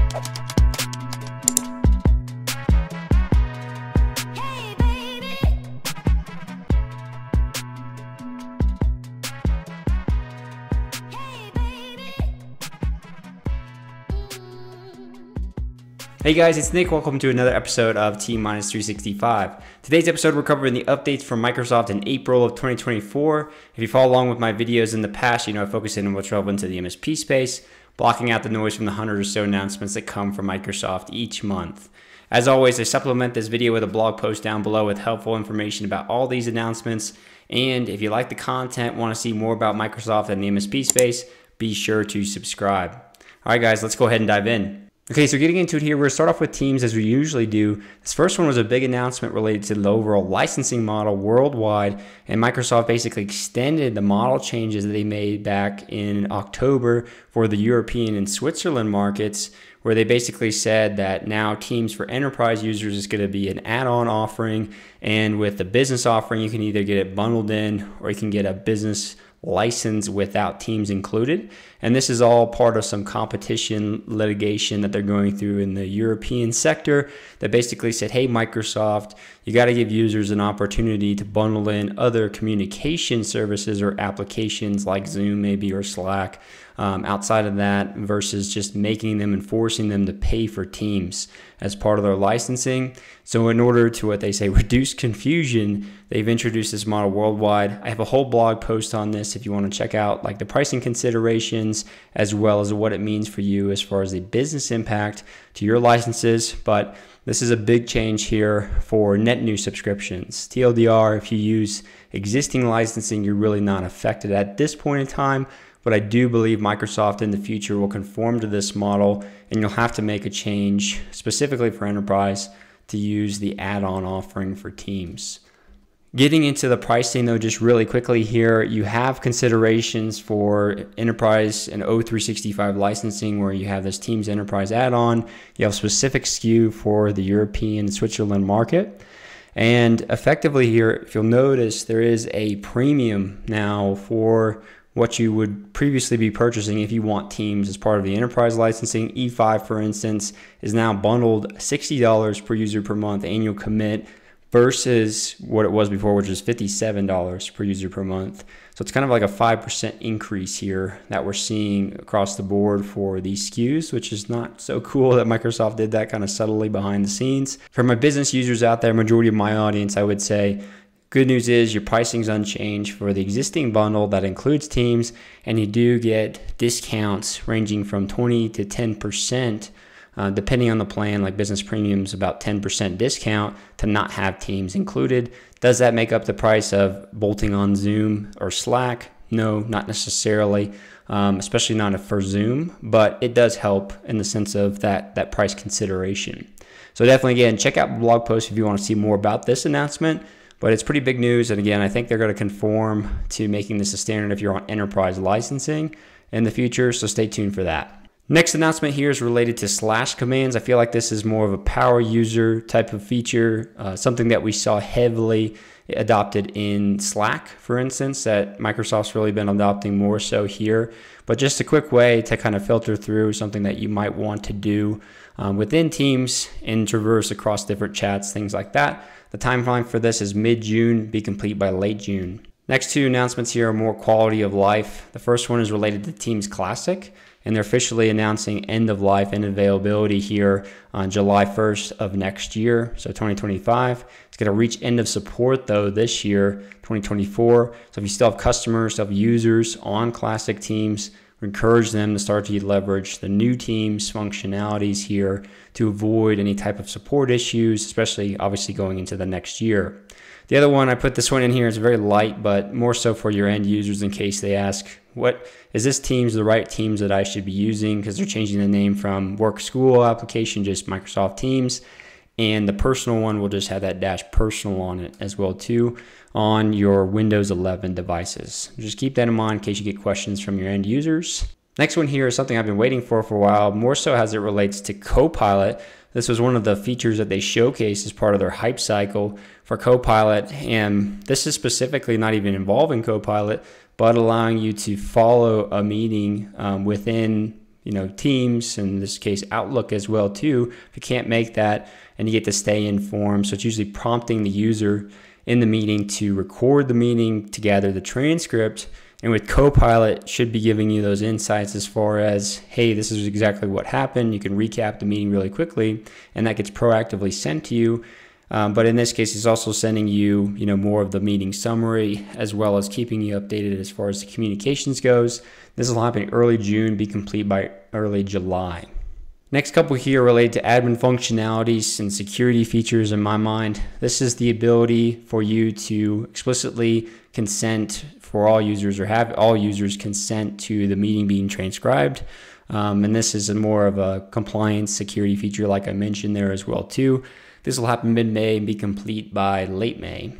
Hey guys, it's Nick. Welcome to another episode of T-365. Today's episode, we're covering the updates from Microsoft in April of 2024. If you follow along with my videos in the past, you know I focus in on what's relevant to the MSP space, blocking out the noise from the 100 or so announcements that come from Microsoft each month. As always, I supplement this video with a blog post down below with helpful information about all these announcements. And if you like the content, want to see more about Microsoft and the MSP space, be sure to subscribe. All right, guys, let's go ahead and dive in. Okay, so getting into it here, we're going to start off with Teams as we usually do. This first one was a big announcement related to the overall licensing model worldwide, and Microsoft basically extended the model changes that they made back in October for the European and Switzerland markets, where they basically said that now Teams for enterprise users is going to be an add-on offering, and with the business offering, you can either get it bundled in or you can get a business license without Teams included. And this is all part of some competition litigation that they're going through in the European sector that basically said, hey, Microsoft, you got to give users an opportunity to bundle in other communication services or applications like Zoom maybe or Slack outside of that versus just making them and forcing them to pay for Teams as part of their licensing. So in order to, what they say, reduce confusion, they've introduced this model worldwide. I have a whole blog post on this if you want to check out like the pricing considerations as well as what it means for you as far as the business impact to your licenses. But this is a big change here for net new subscriptions. TLDR, if you use existing licensing, you're really not affected at this point in time. But I do believe Microsoft in the future will conform to this model, and you'll have to make a change specifically for enterprise to use the add-on offering for Teams. Getting into the pricing though, just really quickly here, you have considerations for enterprise and O365 licensing where you have this Teams enterprise add-on. You have specific SKU for the European and Switzerland market. And effectively here, if you'll notice, there is a premium now for what you would previously be purchasing if you want Teams as part of the enterprise licensing. E5, for instance, is now bundled $60 per user per month annual commit versus what it was before, which was $57 per user per month. So it's kind of like a 5% increase here that we're seeing across the board for these SKUs, which is not so cool that Microsoft did that kind of subtly behind the scenes. For my business users out there, majority of my audience, I would say, good news is your pricing's unchanged for the existing bundle that includes Teams, and you do get discounts ranging from 20 to 10%, depending on the plan. Like business premiums, about 10% discount to not have Teams included. Does that make up the price of bolting on Zoom or Slack? No, not necessarily, especially not for Zoom, but it does help in the sense of that price consideration. So definitely, again, check out the blog post if you want to see more about this announcement. But it's pretty big news, and again, I think they're going to conform to making this a standard if you're on enterprise licensing in the future, so stay tuned for that. Next announcement here is related to slash commands. I feel like this is more of a power user type of feature, something that we saw heavily adopted in Slack, for instance, that Microsoft's really been adopting more so here. But just a quick way to kind of filter through something that you might want to do within Teams and traverse across different chats, things like that. The timeline for this is mid-June, be complete by late June. Next two announcements here are more quality of life. The first one is related to Teams Classic, and they're officially announcing end of life and availability here on July 1st of next year, so 2025. It's going to reach end of support though this year, 2024. So if you still have customers, still have users on Classic Teams, encourage them to start to leverage the new Teams functionalities here to avoid any type of support issues, especially obviously going into the next year. The other one, I put this one in here, it's very light, but more so for your end users in case they ask, what is this Teams the right Teams that I should be using? Because they're changing the name from work school application, just Microsoft Teams. And the personal one will just have that dash personal on it as well too on your Windows 11 devices. Just keep that in mind in case you get questions from your end users. Next one here is something I've been waiting for a while, more so as it relates to Copilot. This was one of the features that they showcased as part of their hype cycle for Copilot, and this is specifically not even involving Copilot, but allowing you to follow a meeting within Teams, in this case Outlook as well too, if you can't make that, and you get to stay informed. So it's usually prompting the user in the meeting to record the meeting, to gather the transcript, and with Copilot it should be giving you those insights as far as, hey, this is exactly what happened. You can recap the meeting really quickly, and that gets proactively sent to you. But in this case, it's also sending you, more of the meeting summary, as well as keeping you updated as far as the communications goes. This will happen early June, be complete by early July. Next couple here relate to admin functionalities and security features in my mind. This is the ability for you to explicitly consent for all users, or have all users consent to the meeting being transcribed. And this is more of a compliance security feature like I mentioned there as well too. This will happen mid-May and be complete by late May.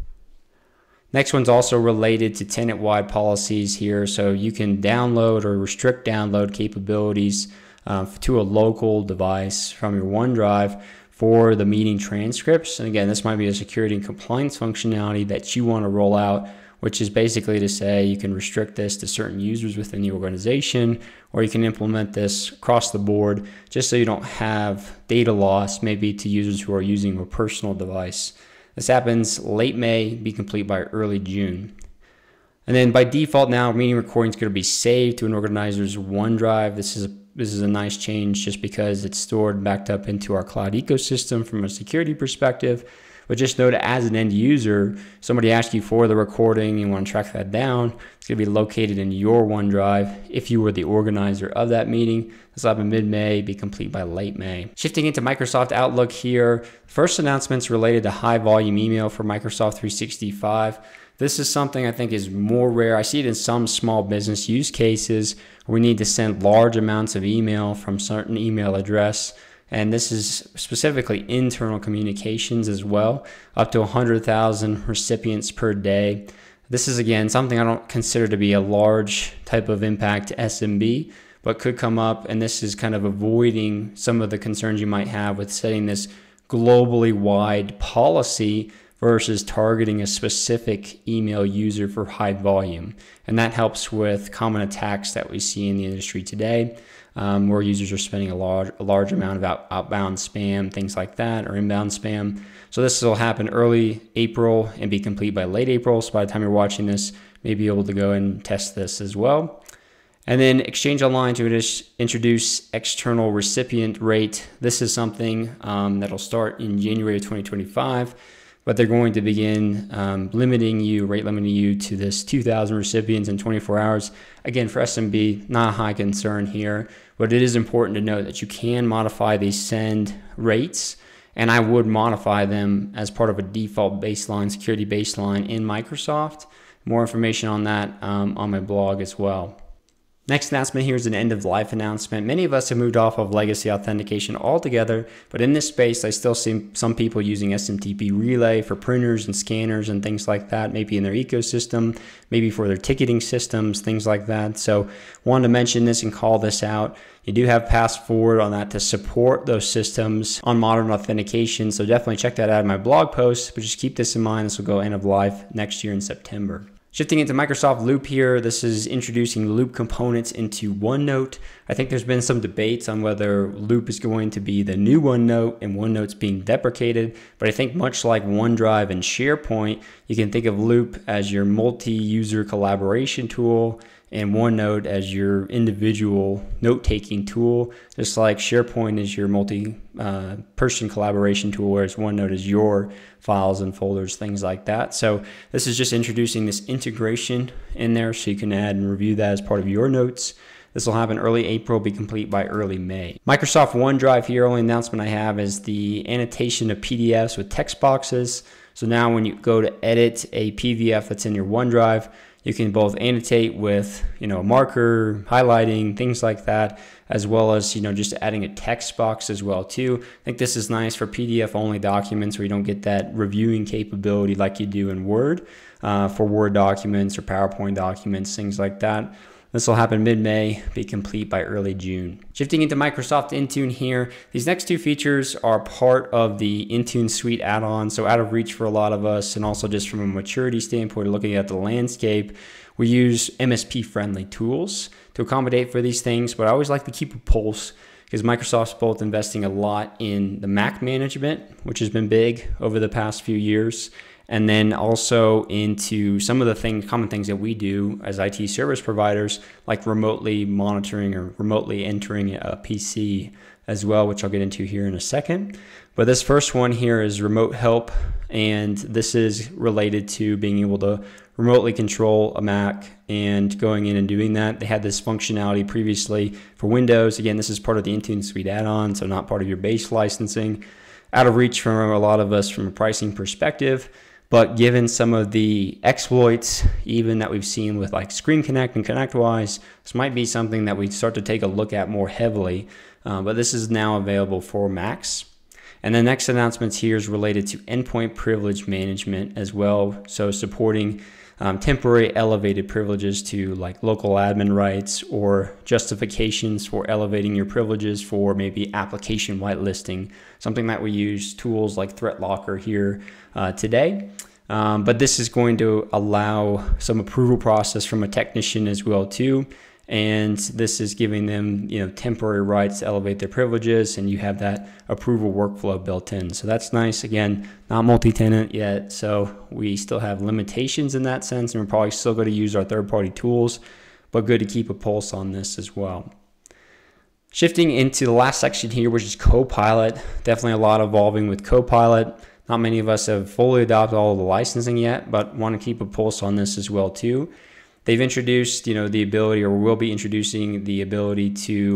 Next one's also related to tenant-wide policies here. So you can download or restrict download capabilities to a local device from your OneDrive for the meeting transcripts. And again, this might be a security and compliance functionality that you want to roll out, which is basically to say you can restrict this to certain users within the organization, or you can implement this across the board just so you don't have data loss maybe to users who are using a personal device. This happens late May, be complete by early June. And then by default now, meeting recording is going to be saved to an organizer's OneDrive. This is a nice change just because it's stored backed up into our cloud ecosystem from a security perspective. But just know that as an end user, somebody asks you for the recording, you want to track that down, it's going to be located in your OneDrive if you were the organizer of that meeting. This will happen mid-May, be complete by late May. Shifting into Microsoft Outlook here, first announcements related to high volume email for Microsoft 365. This is something I think is more rare. I see it in some small business use cases where we need to send large amounts of email from certain email address. And this is specifically internal communications as well, up to 100,000 recipients per day. This is, again, something I don't consider to be a large type of impact to SMB, but could come up, and this is kind of avoiding some of the concerns you might have with setting this globally wide policy versus targeting a specific email user for high volume. And that helps with common attacks that we see in the industry today, where users are spending a large amount of outbound spam, things like that, or inbound spam. So this will happen early April and be complete by late April. So by the time you're watching this, you may be able to go and test this as well. And then Exchange Online to introduce external recipient rate. This is something that'll start in January of 2025. But they're going to begin rate limiting you to this 2,000 recipients in 24 hours. Again, for SMB, not a high concern here, but it is important to note that you can modify these send rates, and I would modify them as part of a default baseline, security baseline in Microsoft. More information on that on my blog as well. Next announcement here is an end-of-life announcement. Many of us have moved off of legacy authentication altogether, but in this space, I still see some people using SMTP Relay for printers and scanners and things like that, maybe in their ecosystem, maybe for their ticketing systems, things like that. So wanted to mention this and call this out. You do have path forward on that to support those systems on modern authentication, so definitely check that out in my blog post, but just keep this in mind. This will go end-of-life next year in September. Shifting into Microsoft Loop here, this is introducing Loop components into OneNote. I think there's been some debates on whether Loop is going to be the new OneNote and OneNote's being deprecated, but I think much like OneDrive and SharePoint, you can think of Loop as your multi-user collaboration tool and OneNote as your individual note-taking tool, just like SharePoint is your multi-person collaboration tool, whereas OneNote is your files and folders, things like that. So this is just introducing this integration in there so you can add and review that as part of your notes. This will happen early April, be complete by early May. Microsoft OneDrive here, only announcement I have is the annotation of PDFs with text boxes. So now when you go to edit a PDF that's in your OneDrive, you can both annotate with, a marker, highlighting, things like that, as well as, just adding a text box as well too. I think this is nice for PDF only documents where you don't get that reviewing capability like you do in Word, for Word documents or PowerPoint documents, things like that. This will happen mid-May, be complete by early June. Shifting into Microsoft Intune here, these next two features are part of the Intune Suite add-on, so out of reach for a lot of us, and also just from a maturity standpoint, looking at the landscape, we use MSP-friendly tools to accommodate for these things, but I always like to keep a pulse because Microsoft's both investing a lot in the Mac management, which has been big over the past few years, and then also into some of the common things that we do as IT service providers, like remotely monitoring or remotely entering a PC as well, which I'll get into here in a second. But this first one here is remote help, and this is related to being able to remotely control a Mac and going in and doing that. They had this functionality previously for Windows. Again, this is part of the Intune Suite add-on, so not part of your base licensing. Out of reach from a lot of us from a pricing perspective. But given some of the exploits, even that we've seen with like Screen Connect and ConnectWise, this might be something that we start to take a look at more heavily. But this is now available for Macs. And the next announcement here is related to endpoint privilege management as well. So supporting temporary elevated privileges to like local admin rights or justifications for elevating your privileges for maybe application whitelisting, something that we use tools like Threat Locker here today. But this is going to allow some approval process from a technician as well too. And this is giving them, temporary rights to elevate their privileges, and you have that approval workflow built in. So that's nice. Again, not multi-tenant yet, so we still have limitations in that sense, and we're probably still going to use our third-party tools, but good to keep a pulse on this as well. Shifting into the last section here, which is Copilot. Definitely a lot evolving with Copilot. Not many of us have fully adopted all of the licensing yet, but want to keep a pulse on this as well too. They've introduced, the ability, or will be introducing the ability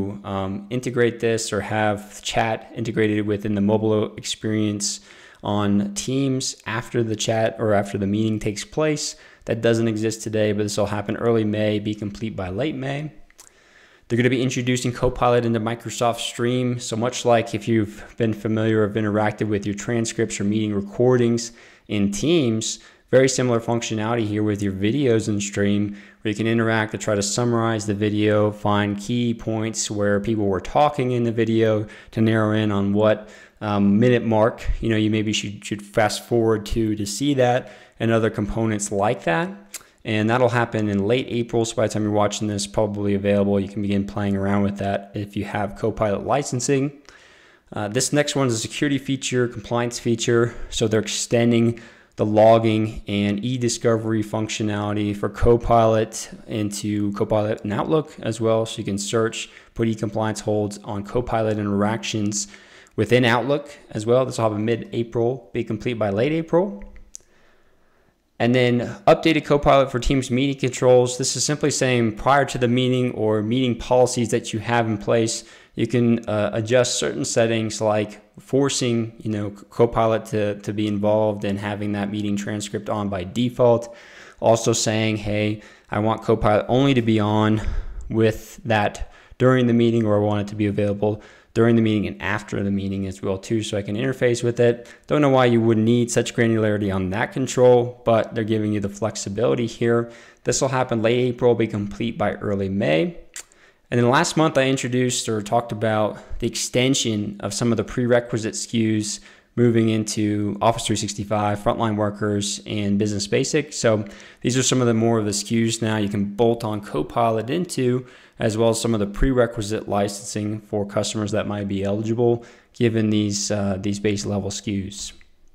to integrate this or have chat integrated within the mobile experience on Teams after the chat or after the meeting takes place. That doesn't exist today, but this will happen early May, be complete by late May. They're going to be introducing Copilot into Microsoft Stream. So much like if you've been familiar or have interacted with your transcripts or meeting recordings in Teams, very similar functionality here with your videos in Stream, where you can interact to try to summarize the video, find key points where people were talking in the video to narrow in on what minute mark you maybe should fast forward to see that, and other components like that. And that'll happen in late April, so by the time you're watching this, probably available. You can begin playing around with that if you have Copilot licensing. This next one is a security feature, compliance feature. So they're extending the logging and e-discovery functionality for Copilot into Copilot and Outlook as well. So you can search, put e-compliance holds on Copilot interactions within Outlook as well. This will happen mid-April, be complete by late April. And then updated Copilot for Teams meeting controls. This is simply saying prior to the meeting or meeting policies that you have in place, you can adjust certain settings like forcing Copilot to be involved and having that meeting transcript on by default. Also saying, hey, I want Copilot only to be on with that during the meeting, or I want it to be available during the meeting and after the meeting as well too, so I can interface with it. Don't know why you would need such granularity on that control, but they're giving you the flexibility here. This will happen late April, be complete by early May. And then last month I introduced or talked about the extension of some of the prerequisite SKUs moving into Office 365, Frontline Workers, and Business Basic. So these are some of the more of the SKUs now you can bolt on Copilot into, as well as some of the prerequisite licensing for customers that might be eligible given these base level SKUs.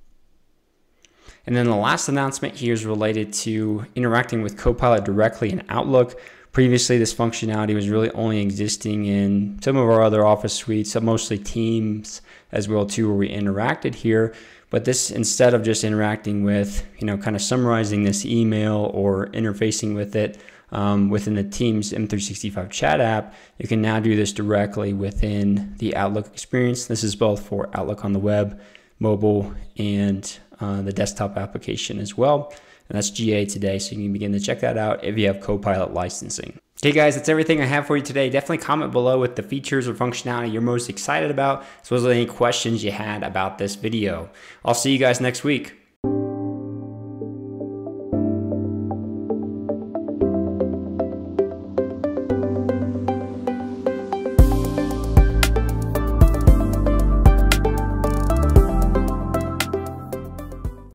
And then the last announcement here is related to interacting with Copilot directly in Outlook. Previously, this functionality was really only existing in some of our other Office suites, so mostly Teams as well too, where we interacted here. But this, instead of just interacting with, kind of summarizing this email or interfacing with it within the Teams M365 chat app, you can now do this directly within the Outlook experience. This is both for Outlook on the web, mobile, and the desktop application as well. And that's GA today, so you can begin to check that out if you have Copilot licensing. Okay guys, that's everything I have for you today. Definitely comment below with the features or functionality you're most excited about, as well as any questions you had about this video. I'll see you guys next week.